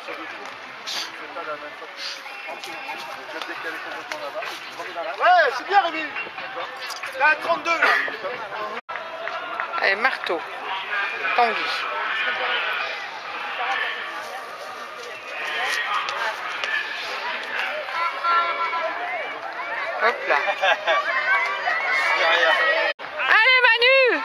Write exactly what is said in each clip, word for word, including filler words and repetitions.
Ouais, c'est bien Rémi. Là, trente-deux là. Allez, marteau. Tanguy. Hop là. Allez Manu!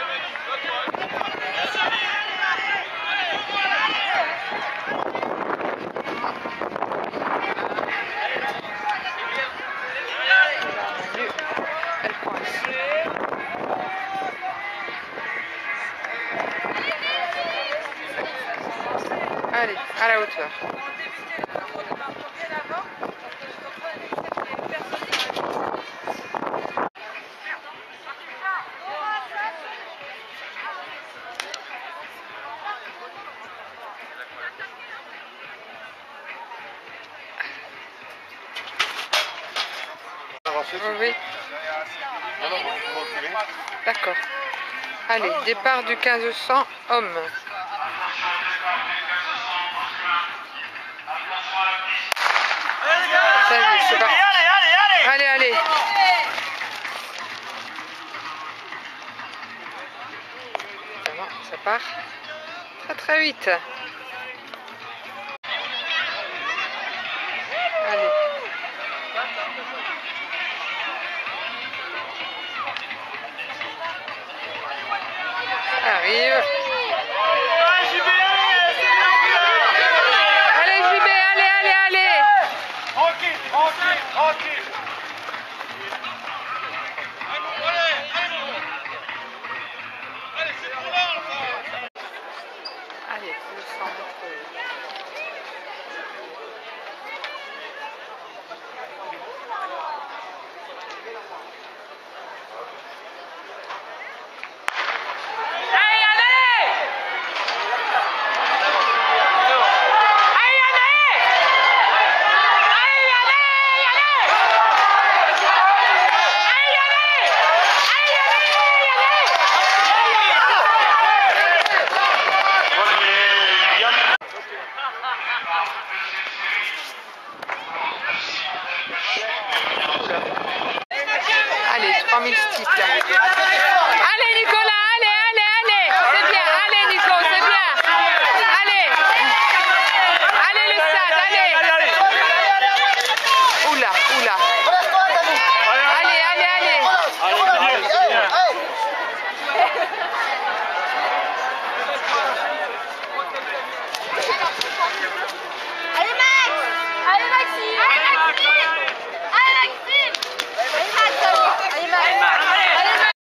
Elle coince. Allez, à la hauteur. Oui. D'accord. Allez, départ du quinze cents hommes. Ça y est, c'est parti. Allez, allez. Évidemment, ça part très très vite. Allez. Arrive. Allez J B, allez, allez, allez. Tranquille, tranquille, tranquille. Allez, le cent mètres.